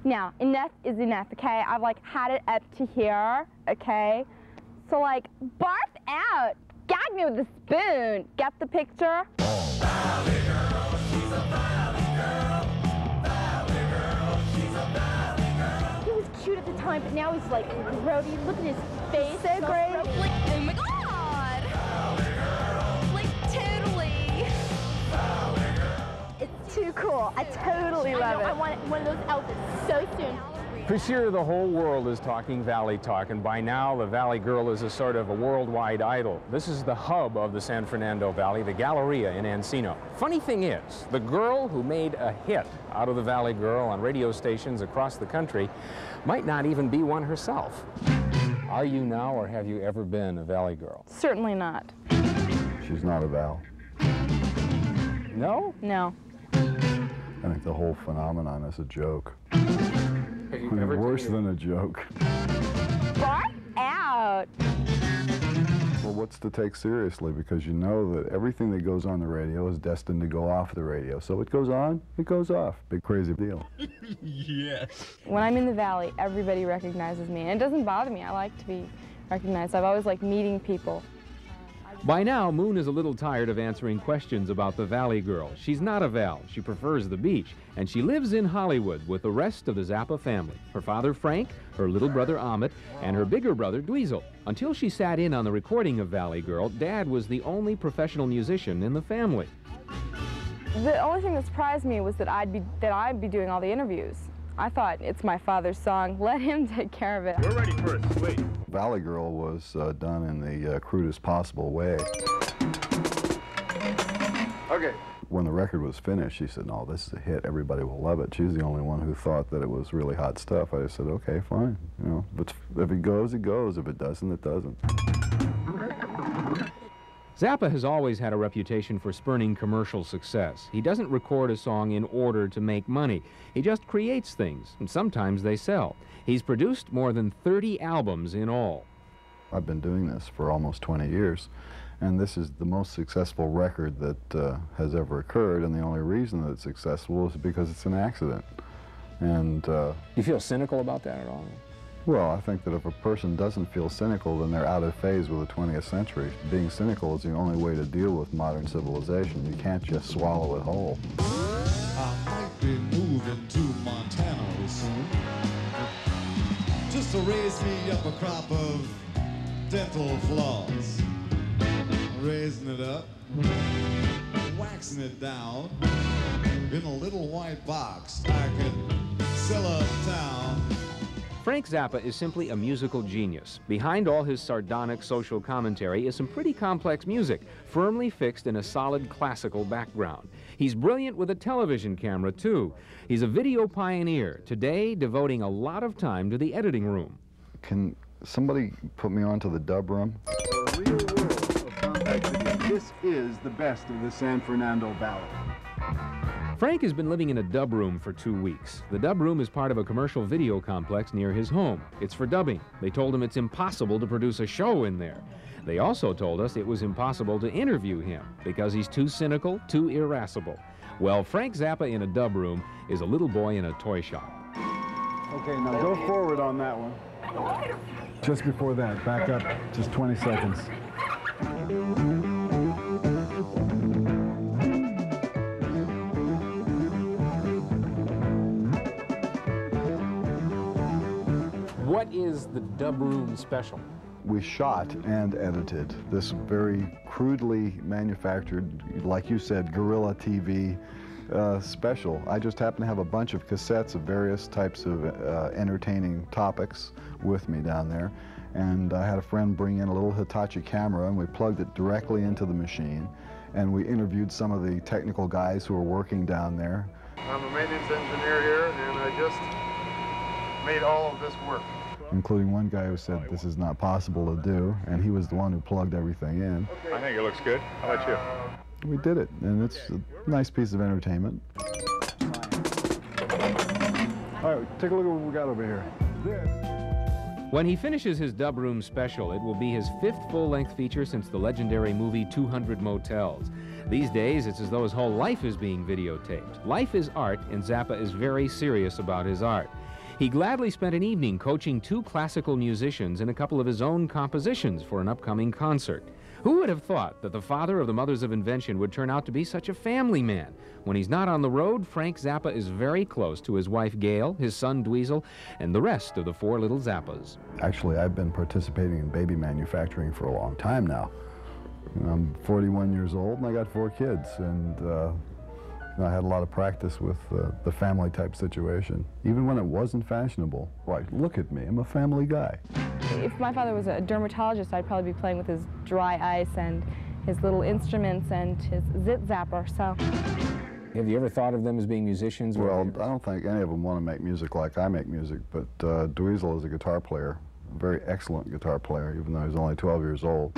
Now, enough is enough, okay? I've, like, had it up to here, okay? So, like, barf out. Gag me with a spoon. Get the picture? Valley girl, she's a valley girl. Valley girl, she's a valley girl. He was cute at the time, but now he's, like, grody. Look at his face. So great. Like, oh my God. Valley girl. Like, totally. Valley girl. It's too cool. I totally love it. I want one of those outfits so soon. For sure, the whole world is talking Valley talk, and by now the Valley Girl is a sort of a worldwide idol. This is the hub of the San Fernando Valley, the Galleria in Encino. Funny thing is, the girl who made a hit out of the Valley Girl on radio stations across the country might not even be one herself. Are you now, or have you ever been a Valley Girl? Certainly not. She's not a Val. No? No. I think the whole phenomenon is a joke. Have you ever Worse taken than a joke. Barf out. Well, what's to take seriously? Because you know that everything that goes on the radio is destined to go off the radio. So it goes on, it goes off. Big crazy deal. Yes. When I'm in the Valley, everybody recognizes me, and it doesn't bother me. I like to be recognized. I've always liked meeting people. By now, Moon is a little tired of answering questions about the Valley Girl. She's not a Val. She prefers the beach, and she lives in Hollywood with the rest of the Zappa family. Her father, Frank, her little brother, Amit, and her bigger brother, Dweezil. Until she sat in on the recording of Valley Girl, Dad was the only professional musician in the family. The only thing that surprised me was that I'd be doing all the interviews. I thought, it's my father's song, let him take care of it. We're ready for a swing. Valley Girl was done in the crudest possible way. Okay. When the record was finished, she said, no, this is a hit, everybody will love it. She was the only one who thought that it was really hot stuff. I just said, okay, fine. You know, but if it goes, it goes. If it doesn't, it doesn't. Zappa has always had a reputation for spurning commercial success. He doesn't record a song in order to make money. He just creates things, and sometimes they sell. He's produced more than 30 albums in all. I've been doing this for almost 20 years, and this is the most successful record that has ever occurred, and the only reason that it's successful is because it's an accident. And You feel cynical about that at all? well, I think that if a person doesn't feel cynical, then they're out of phase with the 20th century. Being cynical is the only way to deal with modern civilization. You can't just swallow it whole. I might be moving to Montana soon, just to raise me up a crop of dental floss. Raising it up, waxing it down, in a little white box I can sell uptown. Frank Zappa is simply a musical genius. Behind all his sardonic social commentary is some pretty complex music, firmly fixed in a solid classical background. He's brilliant with a television camera, too. He's a video pioneer, today devoting a lot of time to the editing room. Can somebody put me onto the dub room? The real world of compact video. This is the best of the San Fernando Valley. Frank has been living in a dub room for 2 weeks. The dub room is part of a commercial video complex near his home. It's for dubbing. They told him it's impossible to produce a show in there. They also told us it was impossible to interview him because he's too cynical, too irascible. Well, Frank Zappa in a dub room is a little boy in a toy shop. Okay, now go forward on that one. Just before that, back up just 20 seconds. What is the dub room special? We shot and edited this very crudely manufactured, like you said, guerrilla TV special. I just happened to have a bunch of cassettes of various types of entertaining topics with me down there. And I had a friend bring in a little Hitachi camera, and we plugged it directly into the machine. And we interviewed some of the technical guys who were working down there. I'm a maintenance engineer here, and I just made all of this work. Including one guy who said this is not possible to do, and he was the one who plugged everything in. I think it looks good. How about you? We did it, and it's a nice piece of entertainment. All right, take a look at what we got over here. When he finishes his dub room special, it will be his 5th full-length feature since the legendary movie 200 Motels. These days, it's as though his whole life is being videotaped. Life is art, and Zappa is very serious about his art. He gladly spent an evening coaching 2 classical musicians in a couple of his own compositions for an upcoming concert. Who would have thought that the father of the Mothers of Invention would turn out to be such a family man? When he's not on the road, Frank Zappa is very close to his wife Gail, his son Dweezil, and the rest of the 4 little Zappas. Actually, I've been participating in baby manufacturing for a long time now. You know, I'm 41 years old and I got 4 kids, and I had a lot of practice with the family type situation, even when it wasn't fashionable. Why, look at me, I'm a family guy. If my father was a dermatologist, I'd probably be playing with his dry ice and his little instruments and his zit zapper, so. Have you ever thought of them as being musicians? Well, I don't think any of them want to make music like I make music, but Dweezil is a guitar player, a very excellent guitar player, even though he's only 12 years old.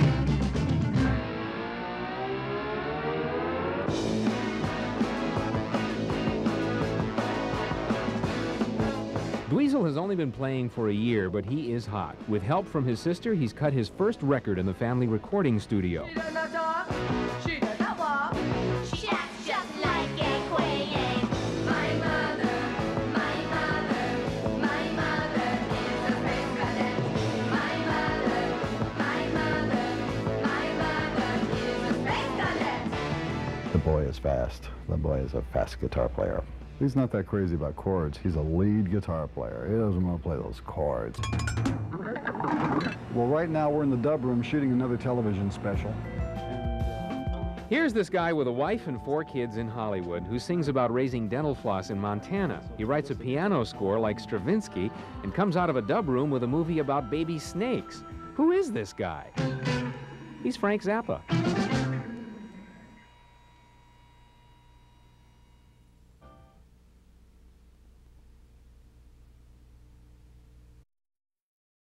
Dweezil has only been playing for a year, but he is hot. With help from his sister, he's cut his first record in the family recording studio. She does not talk. She does not walk. She acts just like a queen. My mother is a space cadet. My mother is a space cadet. The boy is fast. The boy is a fast guitar player. He's not that crazy about chords. He's a lead guitar player. He doesn't want to play those chords. Well, right now we're in the dub room shooting another television special. Here's this guy with a wife and 4 kids in Hollywood who sings about raising dental floss in Montana. He writes a piano score like Stravinsky and comes out of a dub room with a movie about baby snakes. Who is this guy? He's Frank Zappa.